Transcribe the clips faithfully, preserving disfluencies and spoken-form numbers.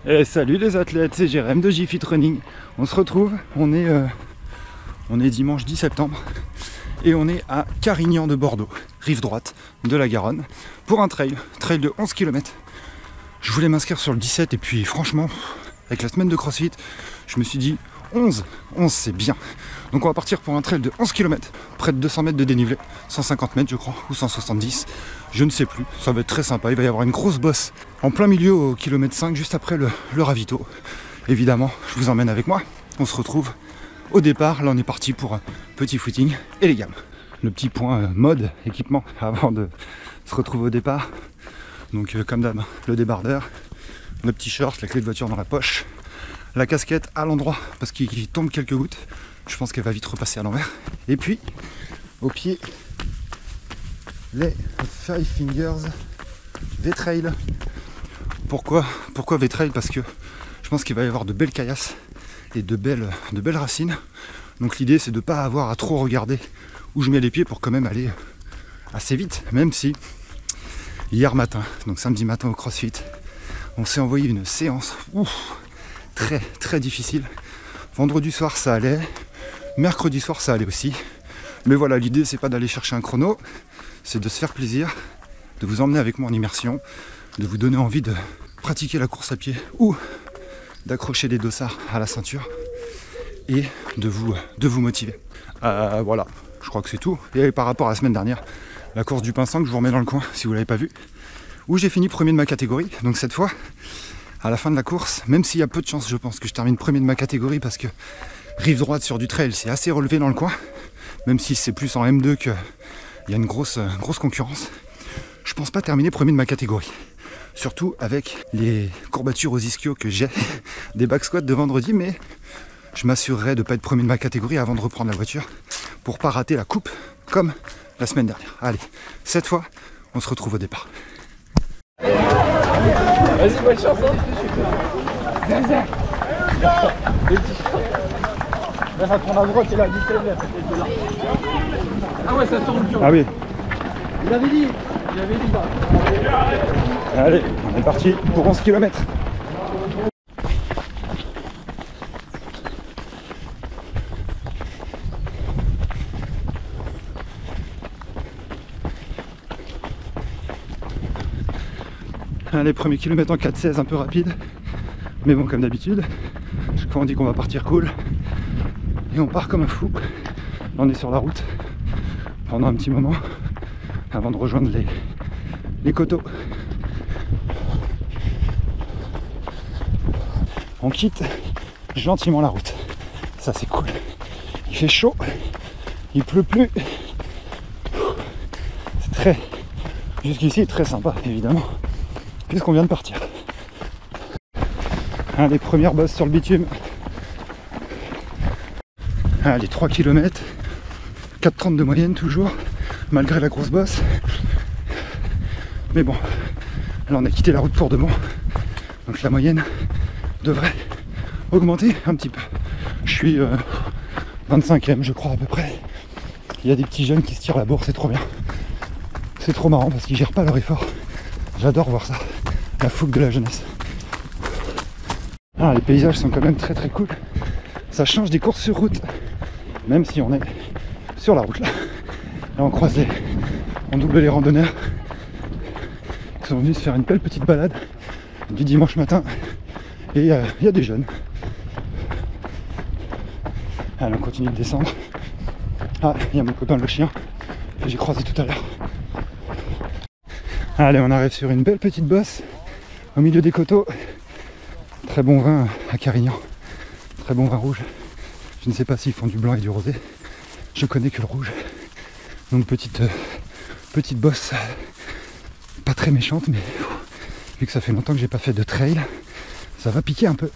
Et salut les athlètes, c'est Jérém de J-Fit Running. On se retrouve, on est, euh, on est dimanche dix septembre et on est à Carignan de Bordeaux, rive droite de la Garonne, pour un trail, trail de onze kilomètres. Je voulais m'inscrire sur le dix-sept et puis franchement, avec la semaine de CrossFit, je me suis dit onze, onze c'est bien. Donc on va partir pour un trail de onze kilomètres, près de deux cents mètres de dénivelé, cent cinquante mètres je crois, ou cent soixante-dix, je ne sais plus, ça va être très sympa, il va y avoir une grosse bosse en plein milieu au kilomètre cinq, juste après le, le ravito. Évidemment, je vous emmène avec moi, on se retrouve au départ, là on est parti pour un petit footing et les gammes. Le petit point euh, mode, équipement, avant de se retrouver au départ, donc euh, comme d'hab, le débardeur, le petit short, la clé de voiture dans la poche, la casquette à l'endroit parce qu'il tombe quelques gouttes, je pense qu'elle va vite repasser à l'envers, et puis au pied les Five Fingers V-Trail. Pourquoi, pourquoi V-Trail? Parce que je pense qu'il va y avoir de belles caillasses et de belles, de belles racines, donc l'idée c'est de ne pas avoir à trop regarder où je mets les pieds pour quand même aller assez vite, même si hier matin, donc samedi matin au CrossFit, on s'est envoyé une séance ouf, très très difficile. Vendredi soir ça allait, mercredi soir ça allait aussi, mais voilà, l'idée c'est pas d'aller chercher un chrono, c'est de se faire plaisir, de vous emmener avec moi en immersion, de vous donner envie de pratiquer la course à pied ou d'accrocher des dossards à la ceinture et de vous, de vous motiver. Euh, voilà, je crois que c'est tout. Et par rapport à la semaine dernière, la course du Pinsent que je vous remets dans le coin si vous ne l'avez pas vu, où j'ai fini premier de ma catégorie. Donc cette fois, à la fin de la course, même s'il y a peu de chance, je pense que je termine premier de ma catégorie parce que rive droite sur du trail, c'est assez relevé dans le coin, même si c'est plus en M deux qu'il y a une grosse, grosse concurrence. Je pense pas terminer premier de ma catégorie. Surtout avec les courbatures aux ischios que j'ai des back squats de vendredi, mais je m'assurerai de ne pas être premier de ma catégorie avant de reprendre la voiture pour pas rater la coupe comme la semaine dernière. Allez, cette fois, on se retrouve au départ. Vas-y, bonne chance, hein. Là, ça tourne à droite et là, ah ouais, ça tourne. Ah oui. Il avait dit. Il avait dit. Allez, on est parti pour onze kilomètres. Les premiers kilomètres en quatre seize un peu rapide, mais bon, comme d'habitude, chaque fois on dit qu'on va partir cool et on part comme un fou. On est sur la route pendant un petit moment avant de rejoindre les, les coteaux. On quitte gentiment la route, ça c'est cool. Il fait chaud, il pleut plus, c'est très, jusqu'ici très sympa évidemment, puisqu'on vient de partir. Un des premières bosses sur le bitume. Allez, trois kilomètres, quatre trente de moyenne toujours, malgré la grosse bosse. Mais bon, là on a quitté la route pour de bon, donc la moyenne devrait augmenter un petit peu. Je suis euh, vingt-cinquième je crois à peu près. Il y a des petits jeunes qui se tirent la bourre, c'est trop bien. C'est trop marrant parce qu'ils gèrent pas leur effort. J'adore voir ça, la fougue de la jeunesse. Ah, les paysages sont quand même très très cool. Ça change des courses sur route, même si on est sur la route là. Là on croise les, on double les randonneurs qui sont venus se faire une belle petite balade du dimanche matin. Et il euh, y a des jeunes. Allez, on continue de descendre. Ah, il y a mon copain le chien que j'ai croisé tout à l'heure. Allez, on arrive sur une belle petite bosse au milieu des coteaux. Très bon vin à Carignan, très bon vin rouge. Je ne sais pas s'ils font du blanc et du rosé, je connais que le rouge. Donc petite, euh, petite bosse, pas très méchante, mais vu que ça fait longtemps que j'ai pas fait de trail, ça va piquer un peu.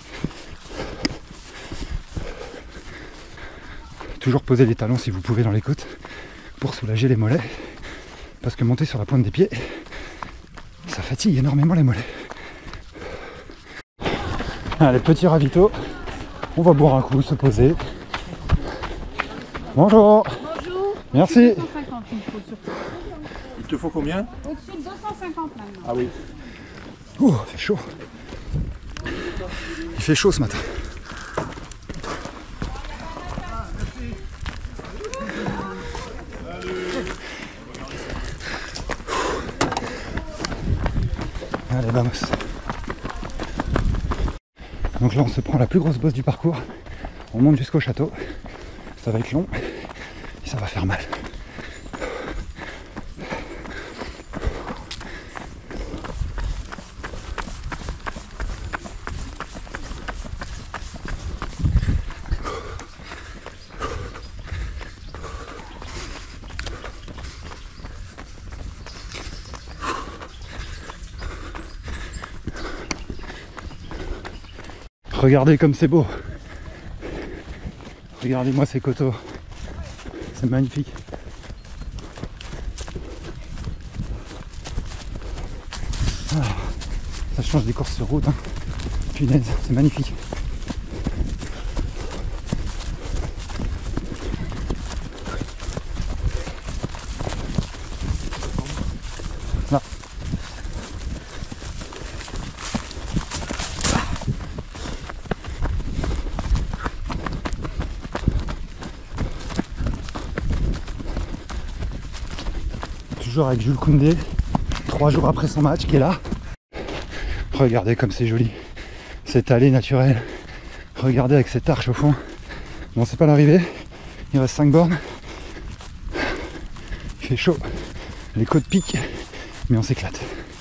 Toujours poser les talons si vous pouvez dans les côtes pour soulager les mollets, parce que monter sur la pointe des pieds, ça fatigue énormément les mollets. Allez, petit ravito, on va boire un coup, se poser. Bonjour. Bonjour. Merci. deux cent cinquante, il faut surtout. Il te faut combien? Au-dessus de deux cent cinquante maintenant. Ah oui. Ouh, c'est chaud. Il fait chaud ce matin. Allez, vamos. Donc là, on se prend la plus grosse bosse du parcours. On monte jusqu'au château. Ça va être long et ça va faire mal. Regardez comme c'est beau. Regardez-moi ces coteaux. C'est magnifique. Ah, ça change des courses sur route. Hein. Punaise, c'est magnifique. Là. Toujours avec Jules Koundé, trois jours après son match, qui est là. Regardez comme c'est joli, cette allée naturelle. Regardez avec cette arche au fond. Bon, c'est pas l'arrivée, il reste cinq bornes. Il fait chaud, les côtes piquent, mais on s'éclate.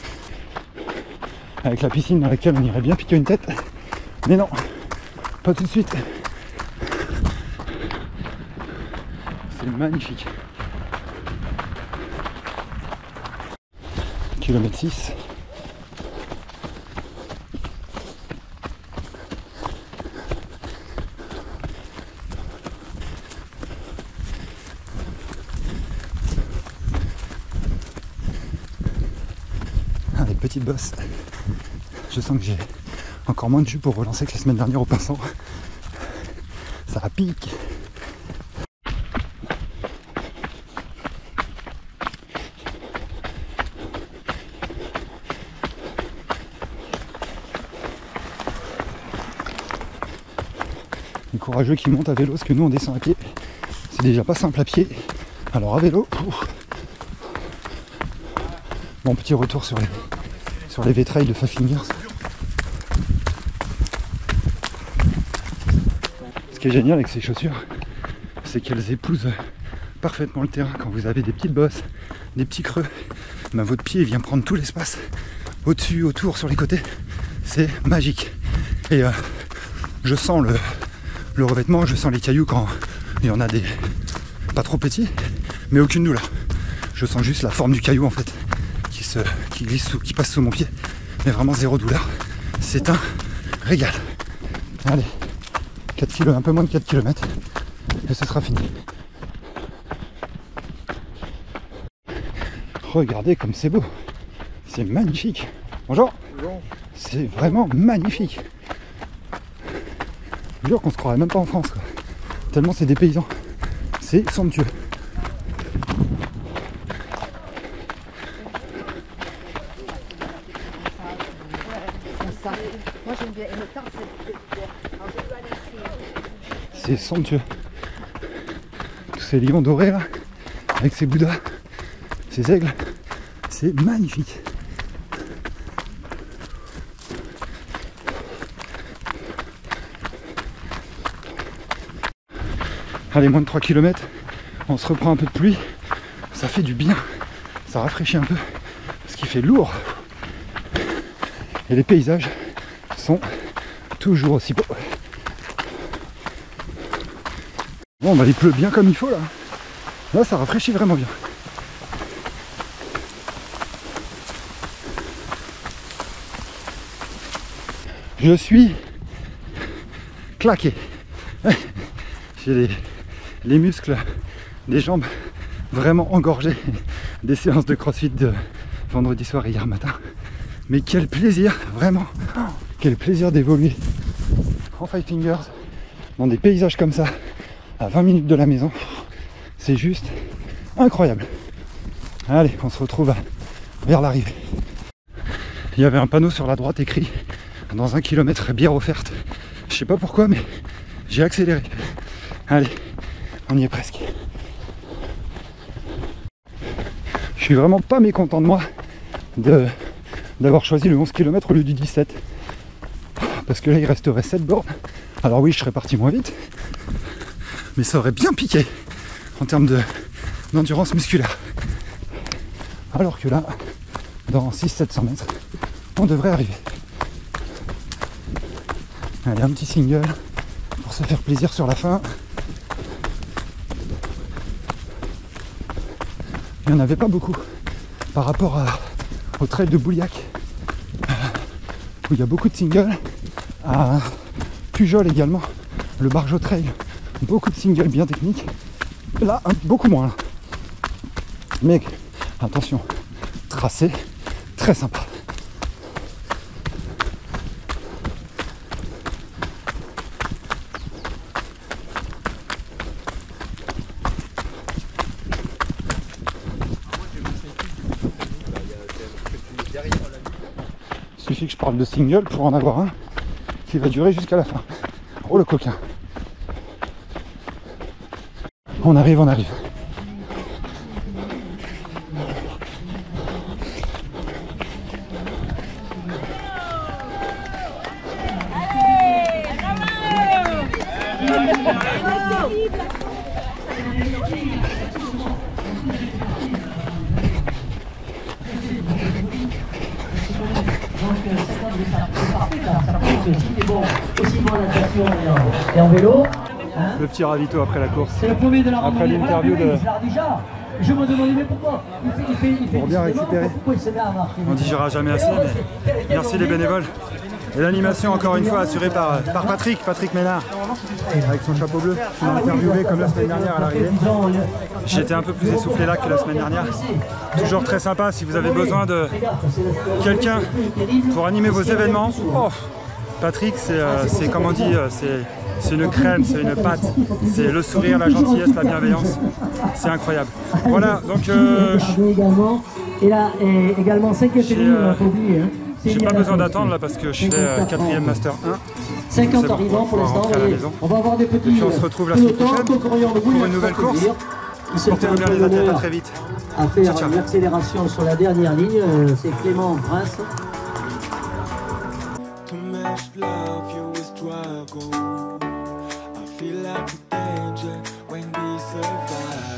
Avec la piscine dans laquelle on irait bien piquer une tête, mais non, pas tout de suite. C'est magnifique. kilomètre six. Ah, les petites bosses. Je sens que j'ai encore moins de jus pour relancer que la semaine dernière au pinceau. Ça pique. Les courageux qui montent à vélo, parce que nous on descend à pied, c'est déjà pas simple à pied. Alors à vélo, ouf. Bon, petit retour sur les sur les V-Trail de Five Fingers. Ce qui est génial avec ces chaussures, c'est qu'elles épousent parfaitement le terrain. Quand vous avez des petites bosses, des petits creux, ben votre pied vient prendre tout l'espace au-dessus, autour, sur les côtés. C'est magique. Et euh, je sens le Le revêtement, je sens les cailloux quand il y en a des pas trop petits, mais aucune douleur. Je sens juste la forme du caillou en fait qui se qui glisse sous, qui passe sous mon pied, mais vraiment zéro douleur. C'est un régal. Allez, quatre kilomètres, un peu moins de quatre kilomètres et ce sera fini. Regardez comme c'est beau. C'est magnifique. Bonjour. Bonjour. C'est vraiment magnifique. Je jure qu'on se croirait même pas en France, quoi. Tellement c'est des paysans. C'est somptueux. C'est somptueux. Tous ces lions dorés là, avec ces bouddhas, ces aigles, c'est magnifique. Allez, moins de trois kilomètres, on se reprend un peu de pluie, ça fait du bien, ça rafraîchit un peu, parce qu'il fait lourd. Et les paysages sont toujours aussi beaux. Bon, bah il pleut bien comme il faut là. Là, ça rafraîchit vraiment bien. Je suis claqué. J'ai les, les muscles des jambes vraiment engorgés des séances de crossfit de vendredi soir et hier matin. Mais quel plaisir, vraiment, oh, quel plaisir d'évoluer en Five Fingers dans des paysages comme ça à vingt minutes de la maison. C'est juste incroyable. Allez, on se retrouve vers l'arrivée. Il y avait un panneau sur la droite écrit dans un kilomètre, bière offerte. Je sais pas pourquoi, mais j'ai accéléré. Allez, on y est presque. Je suis vraiment pas mécontent de moi de d'avoir choisi le onze kilomètres au lieu du dix-sept. Parce que là, il resterait sept bornes. Alors oui, je serais parti moins vite, mais ça aurait bien piqué en termes de, d'endurance musculaire. Alors que là, dans six cents sept cents mètres, on devrait arriver. Allez, un petit single pour se faire plaisir sur la fin. Il n'y en avait pas beaucoup par rapport à, au trail de Bouliac, où il y a beaucoup de singles. À Pujol également, le Barjo Trail, beaucoup de singles bien techniques. Là, un, beaucoup moins. Là. Mais attention, tracé très sympa. Il suffit que je parle de single pour en avoir un qui va durer jusqu'à la fin. Oh le coquin. On arrive, on arrive. Et en vélo, hein, Le petit ravito après la course. c'est le premier de la Après randonnée. l'interview Voilà, de- il l'a déjà. Je me demandais mais pourquoi il fait, il fait, il fait Pour bien décidément, récupérer. pourquoi il se met à marcher. On digérera jamais assez, mais merci les bénévoles. Et l'animation encore une fois assurée par, par Patrick, Patrick Ménard, avec son chapeau bleu. Je l'ai interviewé comme la semaine dernière à l'arrivée. J'étais un peu plus essoufflé là que la semaine dernière. Toujours très sympa si vous avez besoin de quelqu'un pour animer vos événements. Oh, Patrick, c'est euh, c'est comme on dit, euh, c'est c'est une crème, c'est une pâte, c'est le sourire, la gentillesse, la bienveillance. C'est incroyable. Voilà, donc euh, je- également. Et là, et également cinquième J'ai, ligne, on euh, n'a pas oublié. Hein. j'ai pas besoin d'attendre là parce que je fais euh, quatrième master un. cinquante C'est bon, arrivants on pour va l'instant. rentrer à la voyez. maison. On va avoir des petits. Et puis on se retrouve la pelotons, semaine prochaine concourants de pour boules, une nouvelle pour course. dire. Il se fait Portez-vous bien un les peu athlètes, à l'honneur très vite. à faire Ciao, ciao. l'accélération sur la dernière ligne. euh, C'est Clément Prince. To match love, you will struggle. I feel like a danger when we survive.